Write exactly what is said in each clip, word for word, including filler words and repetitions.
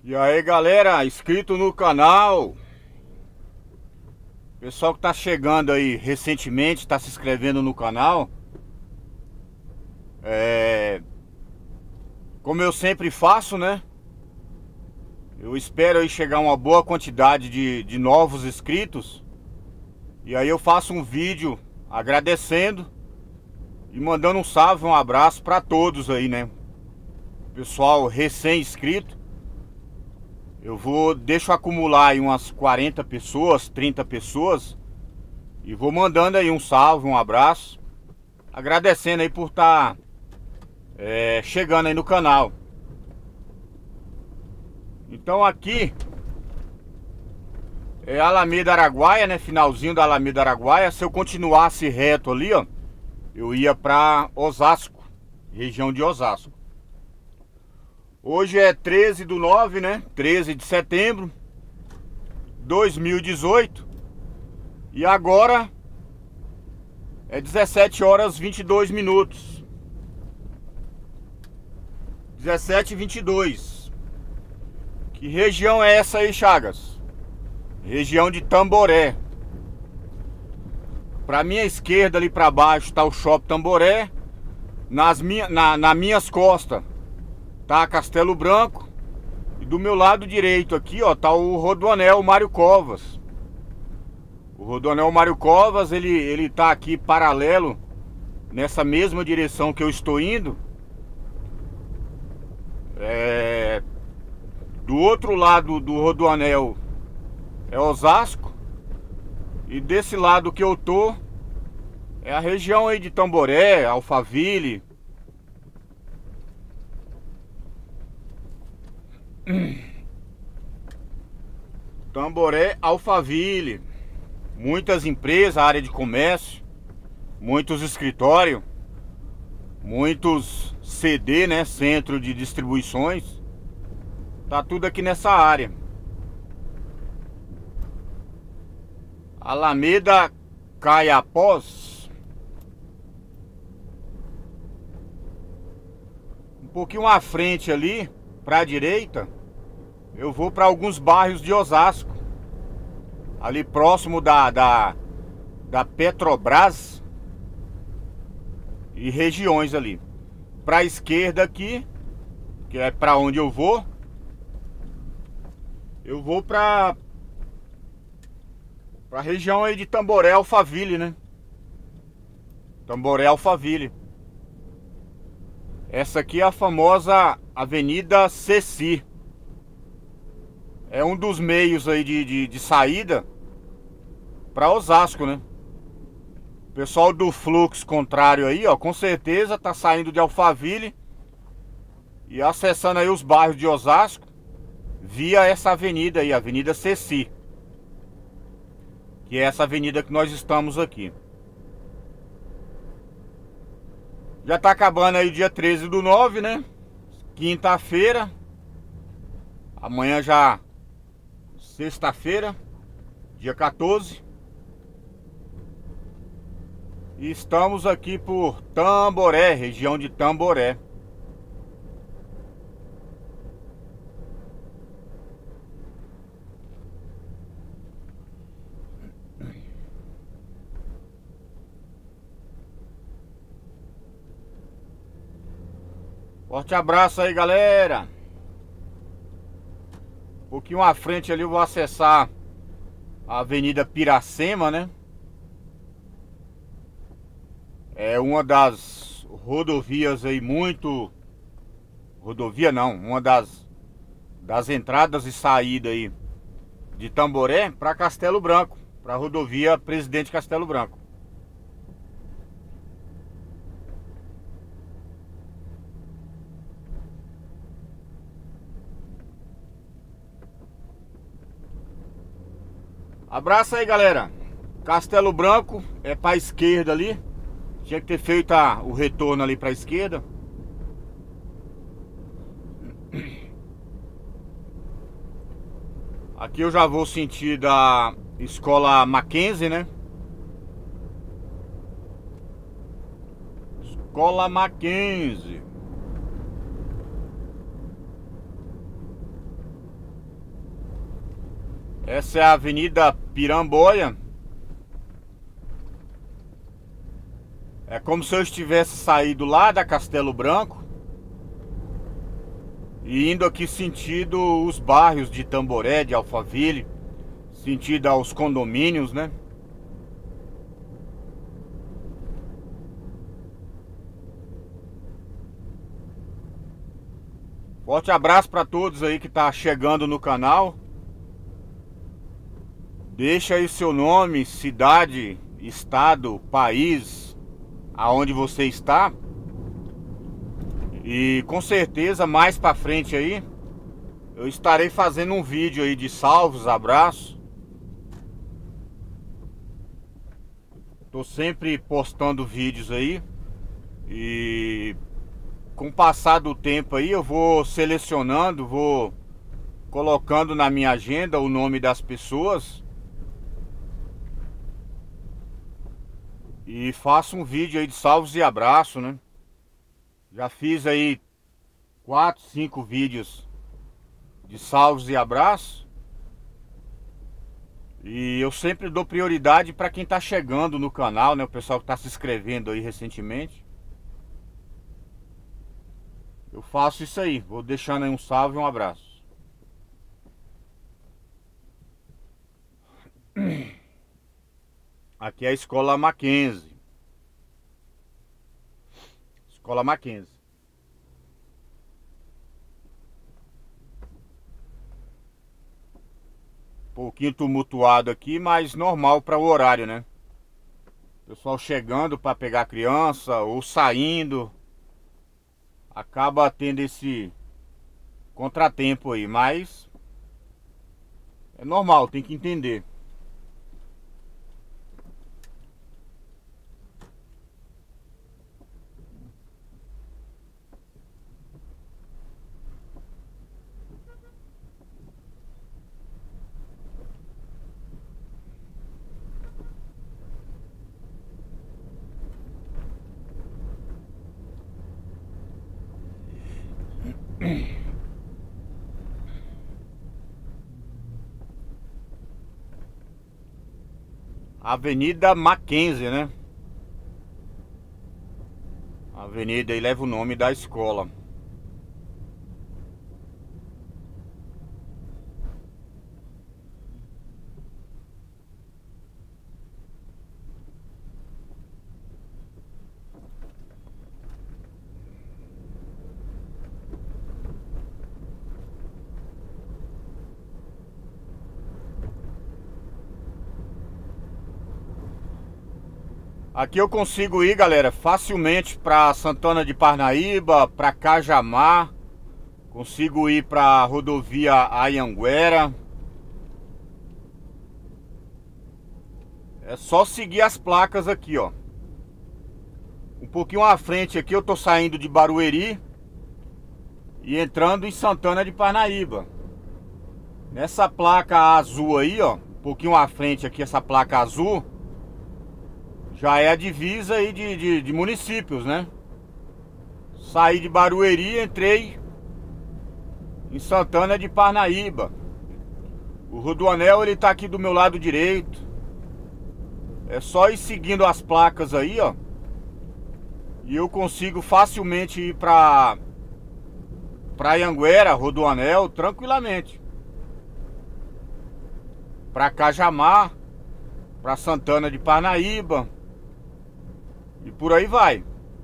E aí galera, inscrito no canal. Pessoal que tá chegando aí recentemente, tá se inscrevendo no canal. É... Como eu sempre faço, né? Eu espero aí chegar uma boa quantidade de, de novos inscritos. E aí eu faço um vídeo agradecendo e mandando um salve, um abraço pra todos aí, né? Pessoal recém-inscrito. Eu vou, deixo acumular aí umas quarenta pessoas, trinta pessoas. E vou mandando aí um salve, um abraço. Agradecendo aí por estar tá, é, chegando aí no canal. Então aqui é Alameda Araguaia, né? Finalzinho da Alameda Araguaia. Se eu continuasse reto ali, ó, eu ia pra Osasco, região de Osasco. Hoje é treze do nove, né? treze de setembro de dois mil e dezoito. E agora é dezessete horas e vinte e dois minutos. dezessete e vinte e dois. Que região é essa aí, Chagas? Região de Tamboré. Pra minha esquerda ali pra baixo tá o Shopping Tamboré. Nas minha, na, nas minhas costas tá Castelo Branco. E do meu lado direito aqui, ó, tá o Rodoanel Mário Covas. O Rodoanel Mário Covas, ele, ele tá aqui paralelo, nessa mesma direção que eu estou indo. É... Do outro lado do Rodoanel é Osasco. E desse lado que eu tô é a região aí de Tamboré, Alphaville. Tamboré, Alphaville. Muitas empresas, área de comércio, muitos escritórios, muitos C D, né, centro de distribuições. Tá tudo aqui nessa área. Alameda Caiapós. Um pouquinho à frente ali, pra direita, eu vou para alguns bairros de Osasco. Ali próximo da, da, da Petrobras e regiões ali. Para a esquerda aqui, que é para onde eu vou, eu vou para para a região aí de Tamboré, Alphaville, né? Tamboré, Alphaville. Essa aqui é a famosa Avenida Ceci. É um dos meios aí de, de, de saída para Osasco, né? O pessoal do fluxo contrário aí, ó, com certeza tá saindo de Alphaville e acessando aí os bairros de Osasco via essa avenida aí, Avenida Ceci, que é essa avenida que nós estamos aqui. Já tá acabando aí o dia treze do nove, né? Quinta-feira. Amanhã já sexta-feira, dia quatorze. E estamos aqui por Tamboré, região de Tamboré. Forte abraço aí, galera. Um pouquinho à frente ali eu vou acessar a Avenida Piracema, né? É uma das rodovias aí muito... Rodovia não, uma das, das entradas e saídas aí de Tamboré para Castelo Branco, para a rodovia Presidente Castelo Branco. Abraço aí, galera. Castelo Branco é para a esquerda ali. Tinha que ter feito a, o retorno ali para a esquerda. Aqui eu já vou sentir da Escola Mackenzie, né? Escola Mackenzie. Essa é a Avenida Piramboia. É como se eu estivesse saído lá da Castelo Branco e indo aqui sentido os bairros de Tamboré, de Alphaville, sentido aos condomínios, né? Forte abraço para todos aí que tá chegando no canal. Deixa aí seu nome, cidade, estado, país, aonde você está. E com certeza mais para frente aí eu estarei fazendo um vídeo aí de salvos, abraços. Tô sempre postando vídeos aí. E com o passar do tempo aí eu vou selecionando, vou colocando na minha agenda o nome das pessoas e faço um vídeo aí de salvos e abraços, né? Já fiz aí quatro, cinco vídeos de salvos e abraços. E eu sempre dou prioridade para quem tá chegando no canal, né? O pessoal que tá se inscrevendo aí recentemente. Eu faço isso aí, vou deixando aí um salve e um abraço. Aqui é a Escola Mackenzie. Escola Mackenzie. Pouquinho tumultuado aqui, mas normal para o horário, né? Pessoal chegando para pegar criança ou saindo. Acaba tendo esse contratempo aí, mas é normal, tem que entender. Avenida Mackenzie, né? A avenida aí leva o nome da escola. Aqui eu consigo ir, galera, facilmente para Santana de Parnaíba, para Cajamar. Consigo ir para rodovia Anhanguera. É só seguir as placas aqui, ó. Um pouquinho à frente aqui eu tô saindo de Barueri e entrando em Santana de Parnaíba. Nessa placa azul aí, ó, um pouquinho à frente aqui, essa placa azul já é a divisa aí de, de, de municípios, né? Saí de Barueri, entrei em Santana de Parnaíba. O Rodoanel, ele tá aqui do meu lado direito. É só ir seguindo as placas aí, ó. E eu consigo facilmente ir pra pra Anhanguera, Rodoanel, tranquilamente. Pra Cajamar, pra Santana de Parnaíba. E por aí vai.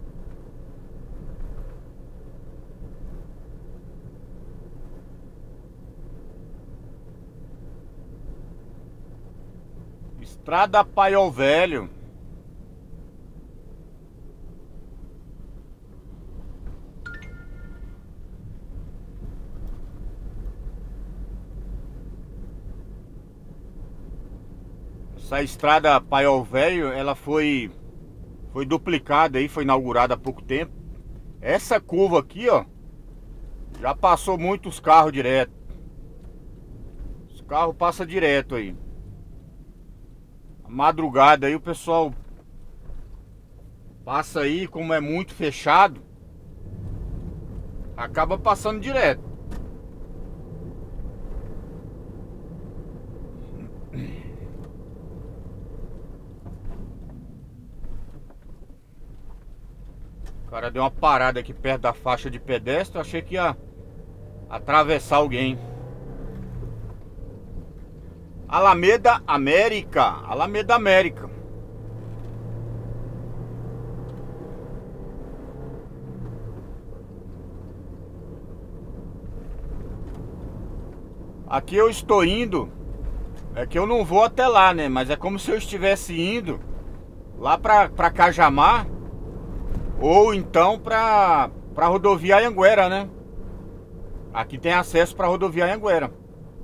Estrada Paiol Velho. Essa estrada Paiol Velho, ela foi foi duplicada aí, foi inaugurada há pouco tempo. Essa curva aqui, ó, já passou muitos carros direto. Os carros passam direto aí. A madrugada aí o pessoal passa aí, como é muito fechado, acaba passando direto. O cara deu uma parada aqui perto da faixa de pedestre. Eu achei que ia atravessar alguém. Alameda América. Alameda América. Aqui eu estou indo. É que eu não vou até lá, né? Mas é como se eu estivesse indo lá pra, pra Cajamar. Ou então pra, pra rodovia Anhanguera, né? Aqui tem acesso pra rodovia Anhanguera.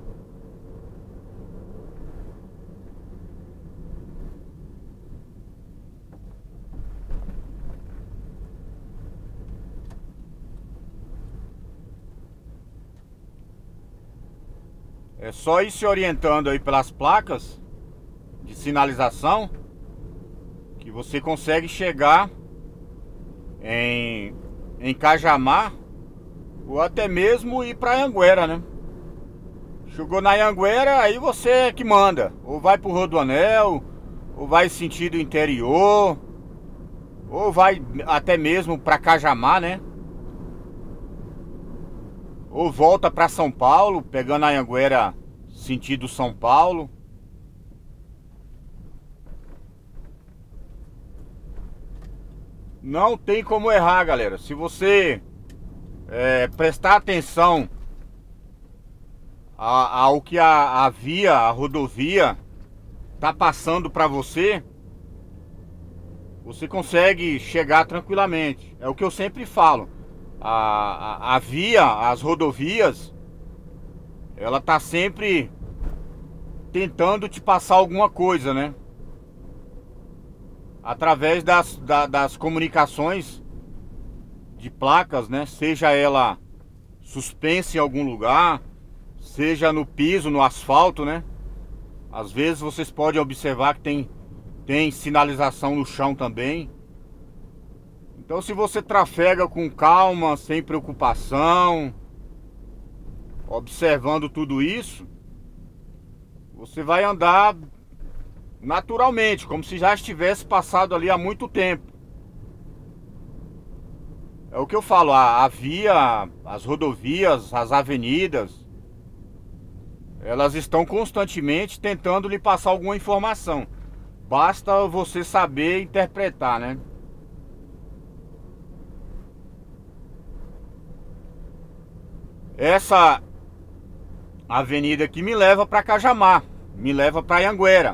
É só ir se orientando aí pelas placas de sinalização que você consegue chegar em, em Cajamar ou até mesmo ir para Anhanguera, né? Chegou na Anhanguera, aí você é que manda. Ou vai pro Rodoanel, ou vai sentido interior, ou vai até mesmo para Cajamar, né? Ou volta para São Paulo, pegando a Anhanguera sentido São Paulo. Não tem como errar, galera. Se você é, prestar atenção a, ao que a, a via, a rodovia tá passando para você, você consegue chegar tranquilamente. É o que eu sempre falo. A, a, a via, as rodovias, ela tá sempre tentando te passar alguma coisa, né? Através das, da, das comunicações de placas, né? Seja ela suspensa em algum lugar, seja no piso, no asfalto, né? Às vezes vocês podem observar que tem, tem sinalização no chão também. Então, se você trafega com calma, sem preocupação, observando tudo isso, você vai andar naturalmente, como se já estivesse passado ali há muito tempo. É o que eu falo, a, a via, as rodovias, as avenidas, elas estão constantemente tentando lhe passar alguma informação. Basta você saber interpretar, né? Essa avenida aqui me leva para Cajamar, me leva para Anhanguera.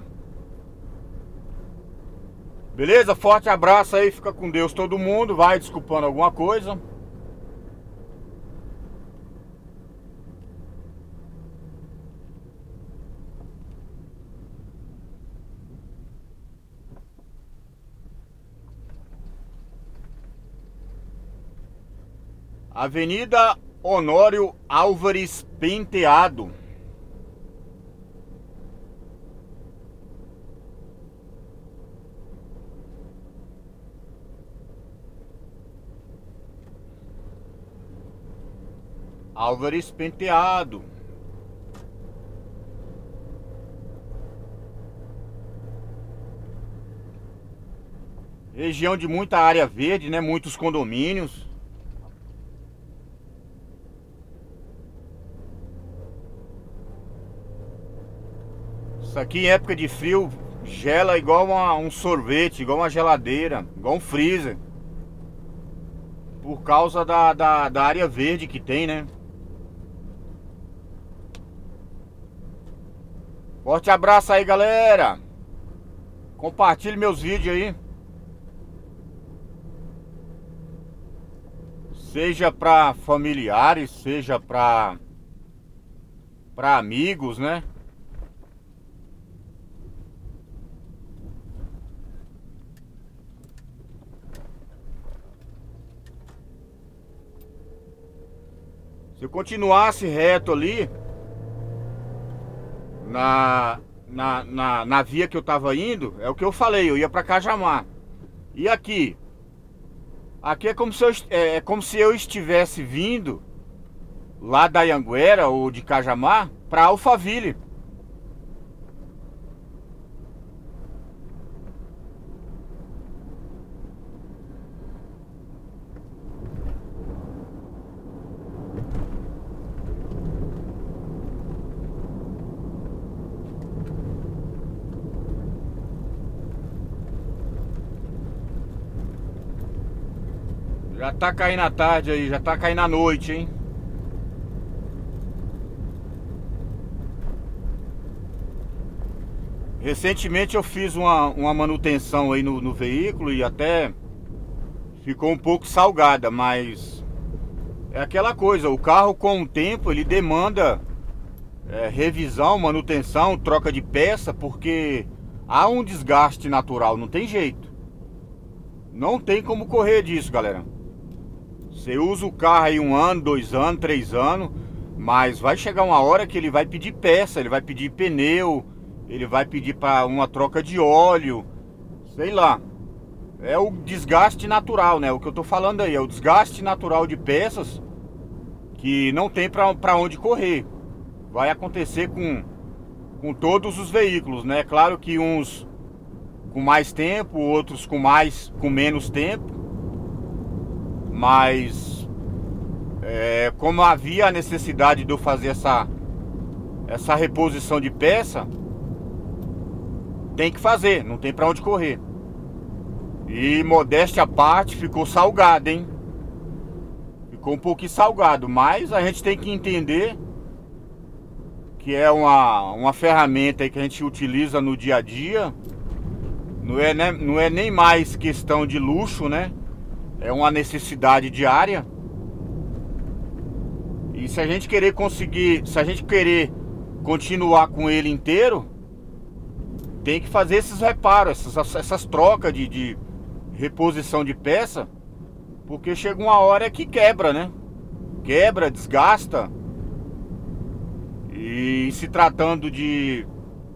Beleza? Forte abraço aí, fica com Deus todo mundo. Vai desculpando alguma coisa. Avenida Honório Álvares Penteado. Álvares Penteado. Região de muita área verde, né? Muitos condomínios. Isso aqui em época de frio gela igual uma, um sorvete, igual uma geladeira, igual um freezer. Por causa da, da, da área verde que tem, né? Forte abraço aí, galera. Compartilhe meus vídeos aí. Seja para familiares, seja para para amigos, né? Se eu continuasse reto ali na, na, na, na via que eu tava indo, é o que eu falei, eu ia para Cajamar. E aqui? Aqui é como se eu, é, é como se eu estivesse vindo lá da Anhanguera ou de Cajamar para Alphaville. Já tá caindo a tarde aí, já tá caindo a noite, hein? Recentemente eu fiz uma, uma manutenção aí no, no veículo e até ficou um pouco salgada, mas é aquela coisa, o carro com o tempo ele demanda é, revisão, manutenção, troca de peça, porque há um desgaste natural, não tem jeito. Não tem como correr disso, galera. Você usa o carro aí um ano, dois anos, três anos, mas vai chegar uma hora que ele vai pedir peça, ele vai pedir pneu, ele vai pedir para uma troca de óleo, sei lá. É o desgaste natural, né? O que eu tô falando aí é o desgaste natural de peças que não tem para onde correr. Vai acontecer com, com todos os veículos, né? Claro que uns com mais tempo, outros com mais, com menos tempo. Mas é, como havia a necessidade de eu fazer essa, essa reposição de peça, tem que fazer, não tem para onde correr. E modéstia à parte, ficou salgado, hein? Ficou um pouquinho salgado, mas a gente tem que entender que é uma, uma ferramenta aí que a gente utiliza no dia a dia. Não é, né, não é nem mais questão de luxo, né? É uma necessidade diária. E se a gente querer conseguir, se a gente querer continuar com ele inteiro, tem que fazer esses reparos, essas, essas trocas de, de reposição de peça, porque chega uma hora que quebra, né? Quebra, desgasta. E se tratando de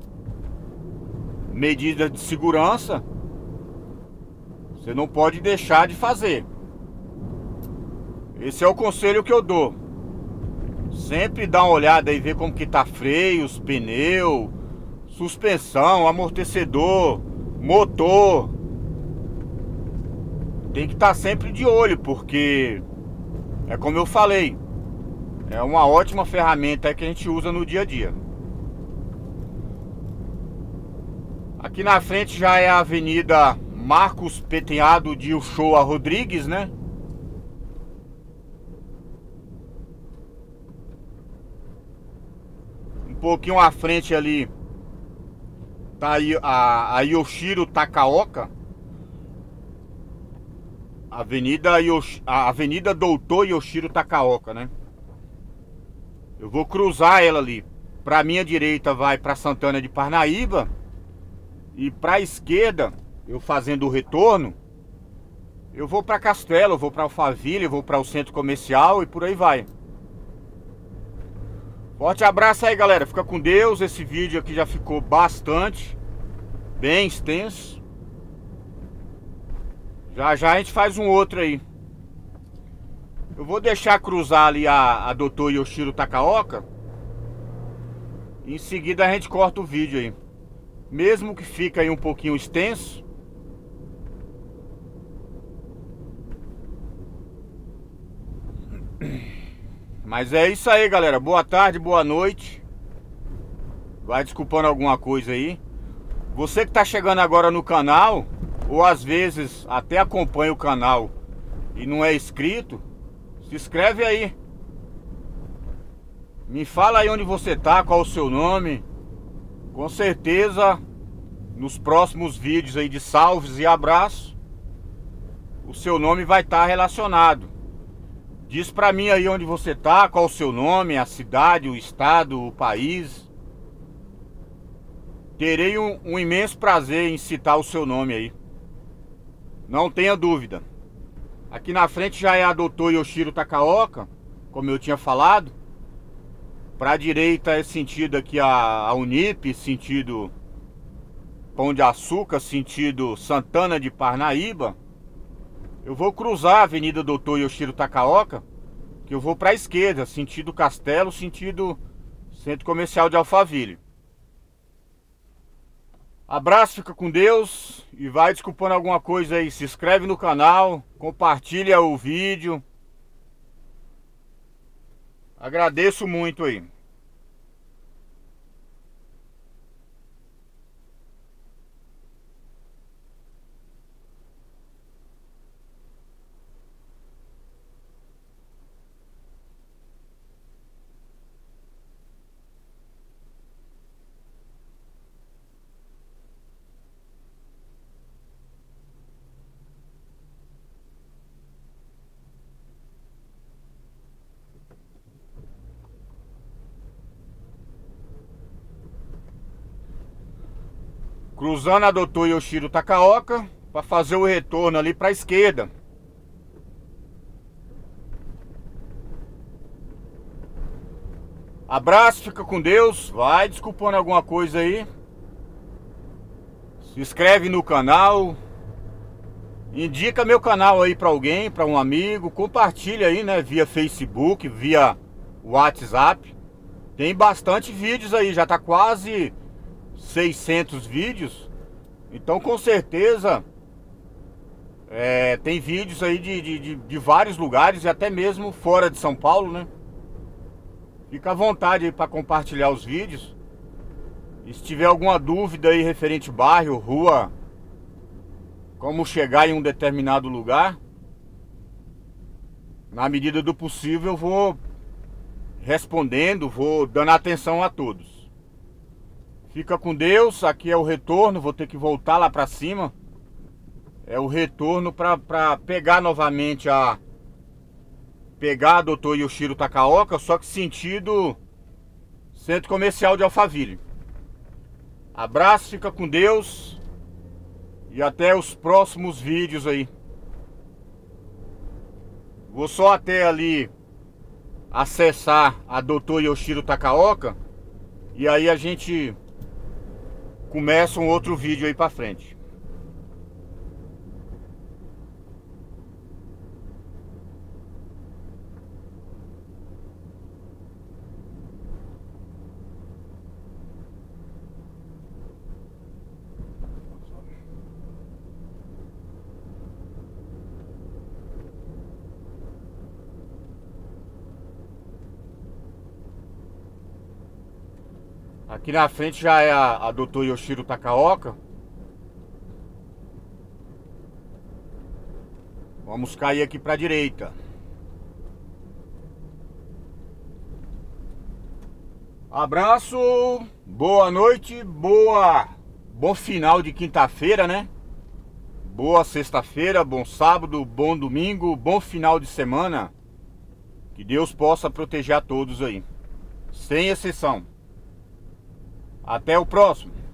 medidas de segurança, você não pode deixar de fazer. Esse é o conselho que eu dou. Sempre dá uma olhada e ver como que tá freios, pneu, suspensão, amortecedor, motor. Tem que estar sempre de olho, porque é como eu falei, é uma ótima ferramenta que a gente usa no dia a dia. Aqui na frente já é a Avenida Marcos Peteado de Uchoa Rodrigues, né? Um pouquinho à frente ali tá aí a, a Yoshiro Takaoka. Avenida, Yosh... a Avenida Doutor Yoshiro Takaoka, né? Eu vou cruzar ela ali. Pra minha direita vai pra Santana de Parnaíba. E pra esquerda, eu fazendo o retorno, eu vou pra Castelo, eu vou pra Alphaville, eu vou pra o centro comercial e por aí vai. Forte abraço aí, galera. Fica com Deus. Esse vídeo aqui já ficou bastante, bem extenso. Já já a gente faz um outro aí. Eu vou deixar cruzar ali a, a doutor Yoshiro Takaoka. E em seguida a gente corta o vídeo aí. Mesmo que fique aí um pouquinho extenso. Mas é isso aí, galera. Boa tarde, boa noite. Vai desculpando alguma coisa aí. Você que tá chegando agora no canal, ou às vezes até acompanha o canal e não é inscrito, se inscreve aí. Me fala aí onde você tá, qual o seu nome. Com certeza, nos próximos vídeos aí de salves e abraços, o seu nome vai estar relacionado. Diz pra mim aí onde você tá, qual o seu nome, a cidade, o estado, o país. Terei um, um imenso prazer em citar o seu nome aí. Não tenha dúvida. Aqui na frente já é a doutor Yoshiro Takaoka, como eu tinha falado. Para a direita é sentido aqui a, a Unip, sentido Pão de Açúcar, sentido Santana de Parnaíba. Eu vou cruzar a Avenida doutor Yoshiro Takaoka, que eu vou para a esquerda, sentido Castelo, sentido Centro Comercial de Alphaville. Abraço, fica com Deus e vai desculpando alguma coisa aí. Se inscreve no canal, compartilha o vídeo. Agradeço muito aí. cruzando a doutor Yoshiro Takaoka para fazer o retorno ali para a esquerda. Abraço, fica com Deus. Vai desculpando alguma coisa aí. Se inscreve no canal. Indica meu canal aí para alguém, para um amigo. Compartilha aí, né? Via Facebook, via WhatsApp. Tem bastante vídeos aí. Já tá quase seiscentos vídeos. Então com certeza é, tem vídeos aí de, de, de, de vários lugares. E até mesmo fora de São Paulo, né? Fica à vontade aí para compartilhar os vídeos. E se tiver alguma dúvida aí referente bairro, rua, como chegar em um determinado lugar, na medida do possível eu vou respondendo, vou dando atenção a todos. Fica com Deus, aqui é o retorno, vou ter que voltar lá para cima. É o retorno para pegar novamente a... Pegar a doutor Yoshiro Takaoka, só que sentido Centro Comercial de Alphaville. Abraço, fica com Deus. E até os próximos vídeos aí. Vou só até ali acessar a doutor Yoshiro Takaoka. E aí a gente começa um outro vídeo aí pra frente. Aqui na frente já é a, a doutor Yoshiro Takaoka. Vamos cair aqui para a direita. Abraço, boa noite, boa, bom final de quinta-feira, né? Boa sexta-feira, bom sábado, bom domingo, bom final de semana. Que Deus possa proteger a todos aí, sem exceção. Até o próximo.